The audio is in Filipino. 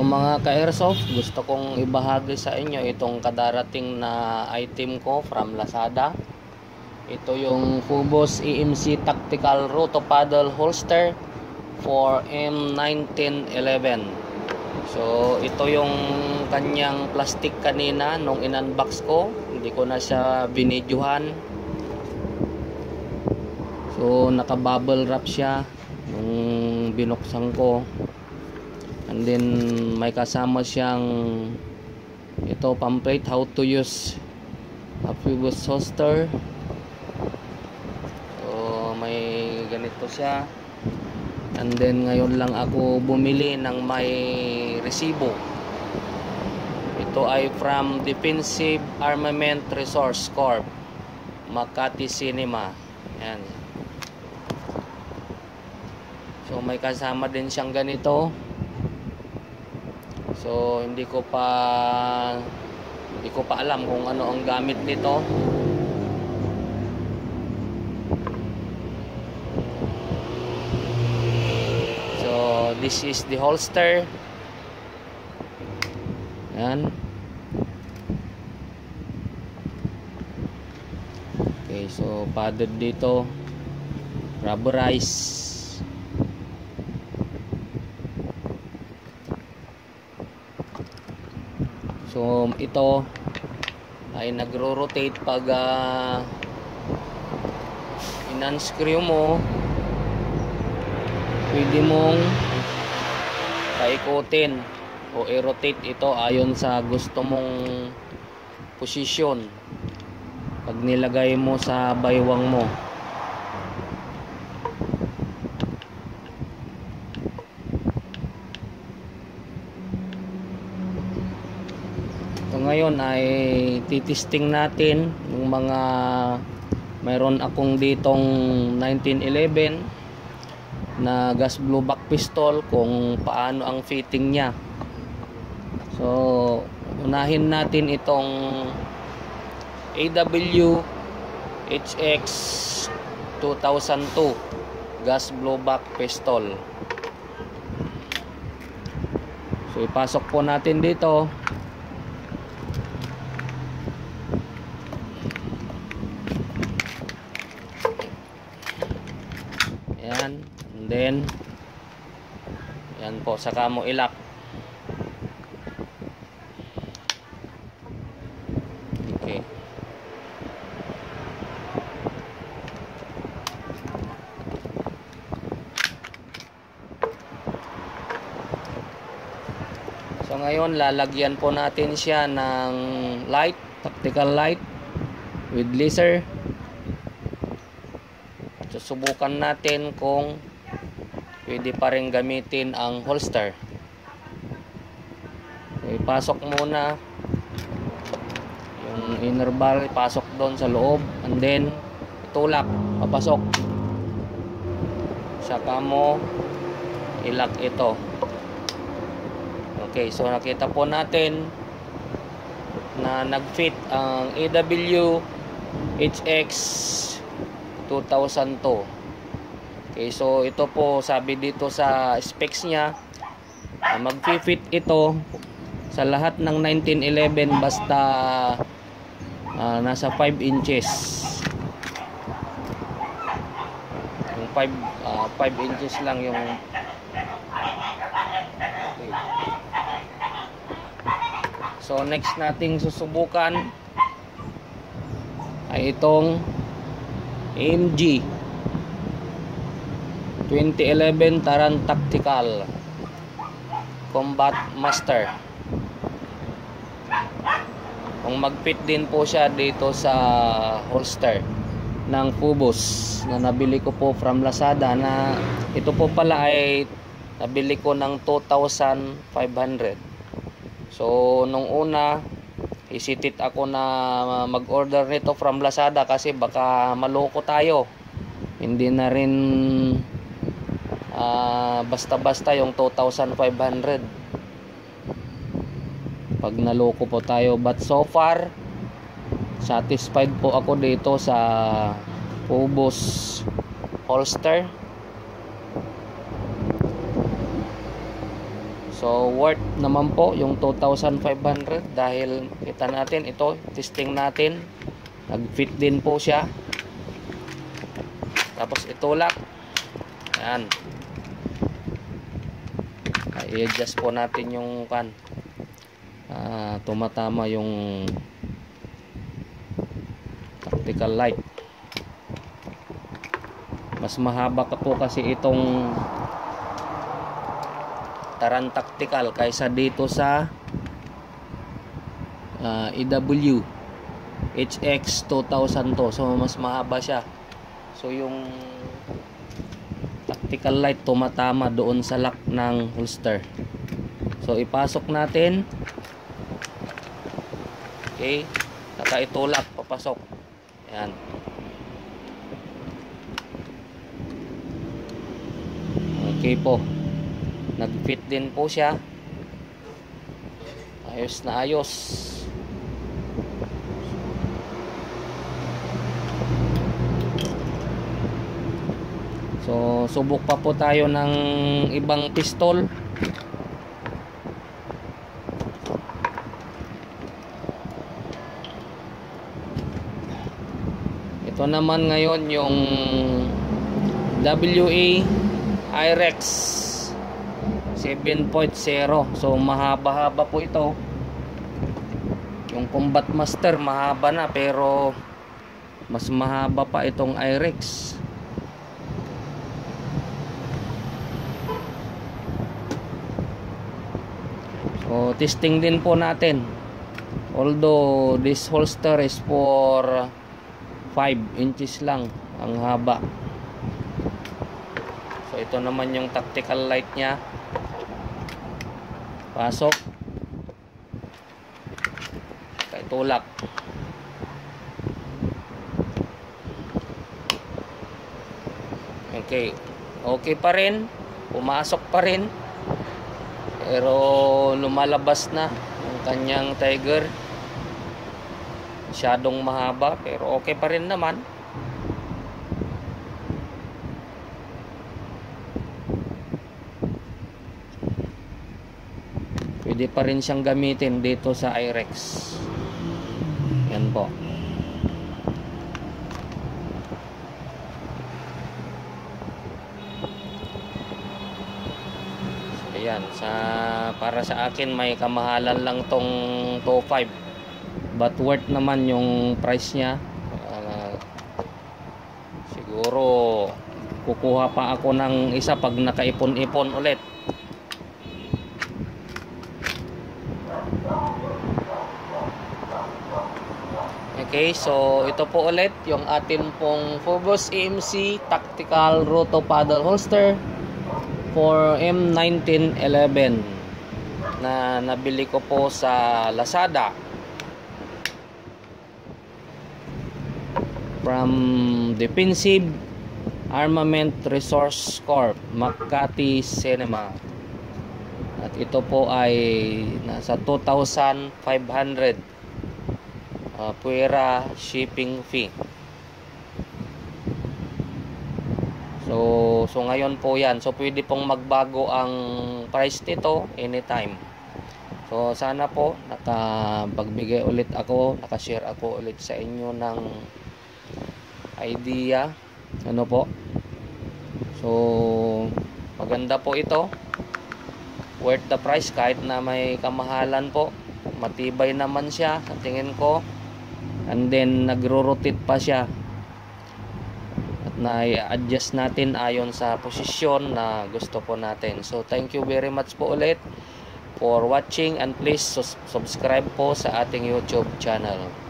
mga ka-airsoft, gusto kong ibahagi sa inyo itong kadarating na item ko from Lazada. Ito yung Fubos EMC Tactical Roto Paddle Holster for M1911. So ito yung kanyang plastic kanina nung in-unbox ko, hindi ko na siya binidyohan. So naka-bubble wrap siya nung binuksan ko. And then may kasama siyang ito pamphlet how to use a Fubos holster. So may ganito siya. And then ngayon lang ako bumili ng may resibo. Ito ay from Defensive Armament Resource Corp, Makati Cinema. Yan. So may kasama din siyang ganito. So hindi ko pa alam kung ano ang gamit nito. So this is the holster. Yan. Okay, so padded dito, rubberized. So ito ay nagro-rotate pag in-unscrew mo, pwede mong paikutin o i-rotate ito ayon sa gusto mong posisyon pag nilagay mo sa baywang mo. So ngayon ay titisting natin yung mga mayroon akong ditong 1911 na gas blue back pistol kung paano ang fitting niya. So unahin natin itong AW HX 2002 gas blue back pistol. So ipasok po natin dito. Yan, and then yan po, saka mo ilak. Okay. So ngayon lalagyan po natin siya ng light, tactical light with laser. Susubukan natin kung pwede pa rin gamitin ang holster. So, ipasok muna yung inner bar, ipasok doon sa loob, and then itulak, papasok. Saka mo ilak ito. Okay, so nakita po natin na nag-fit ang AW HX 2002. Okay, so ito po sabi dito sa specs niya, mag-fit ito sa lahat ng 1911 basta nasa 5 inches. Yung 5 inches lang yung okay. So next nating susubukan ay itong AMG 2011 Taran Tactical Combat Master. Kung mag-fit din po siya dito sa holster ng Fubos na nabili ko po from Lazada, na ito po pala ay nabili ko ng 2,500. So nung una isitit ako na mag-order nito from Lazada kasi baka maloko tayo. Hindi na rin basta-basta yung 2,500 pag naloko po tayo. But so far satisfied po ako dito sa Fubos holster. So worth naman po yung 2,500 dahil kita natin ito, testing natin, nag-fit din po siya. Tapos itulak, ayan, i-adjust po natin yung tumatama yung tactical light. Mas mahaba ka po kasi itong Taran Tactical kaysa dito sa EW HX 2000 to. So mas mahaba siya. So yung tactical light tumatama doon sa lock ng holster. So ipasok natin. Okay, saka itulak, papasok. Ayan. Okay po, nag-fit din po siya. Ayos na ayos. So subok pa po tayo ng ibang pistol. Ito naman ngayon yung WA IREX 7.0. So mahaba-haba po ito. Yung Combat Master mahaba na, pero mas mahaba pa itong IREX. So testing din po natin. Although this holster is for 5 inches lang ang haba. So ito naman yung tactical light nya. Pasok. Kaya tulak. Okay. Okay pa rin. Pumasok pa rin. Pero lumalabas na yung kanyang Tiger. Masyadong mahaba, pero okay pa rin naman. Pwede pa rin siyang gamitin dito sa IREX. Yan po. Ayan, para sa akin may kamahalan lang tong 2.5, but worth naman yung price nya. Siguro kukuha pa ako ng isa pag nakaipon-ipon ulit. Okay, so ito po ulit yung atin pong Phobos EMC Tactical Roto Paddle Holster for M1911 na nabili ko po sa Lazada from Defensive Armament Resource Corp, Makati Cinema. At ito po ay nasa 2,500 puwera shipping fee. So ngayon po yan. So pwede pong magbago ang price nito anytime. So sana po nakapagbigay ulit ako, nakashare ako ulit sa inyo ng idea. Ano po? So maganda po ito. Worth the price kahit na may kamahalan po. Matibay naman siya sa tingin ko. And then nagro-rotate pa siya. Na i-adjust natin ayon sa posisyon na gusto po natin. So thank you very much po ulit for watching, and please subscribe po sa ating YouTube channel.